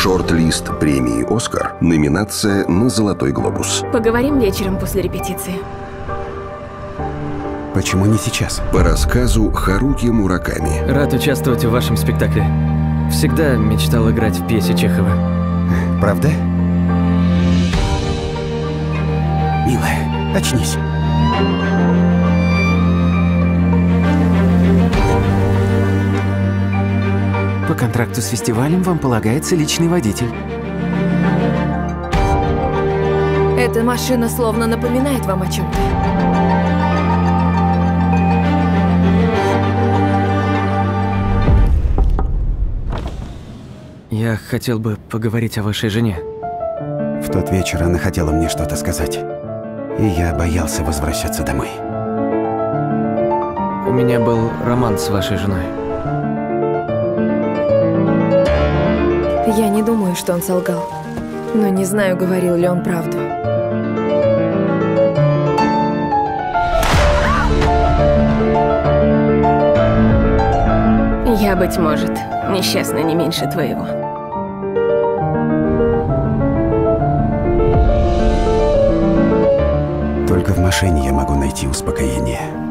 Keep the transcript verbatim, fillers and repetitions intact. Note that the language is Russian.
Шорт-лист премии «Оскар». Номинация на «Золотой глобус». Поговорим вечером после репетиции. Почему не сейчас? По рассказу Харуки Мураками. Рад участвовать в вашем спектакле. Всегда мечтал играть в пьесе Чехова. Правда? Милая, очнись. По контракту с фестивалем вам полагается личный водитель. Эта машина словно напоминает вам о чем-то. Я хотел бы поговорить о вашей жене. В тот вечер она хотела мне что-то сказать. И я боялся возвращаться домой. У меня был роман с вашей женой. Я не думаю, что он солгал. Но не знаю, говорил ли он правду. Я, быть может, несчастна не меньше твоего. Только в машине я могу найти успокоение.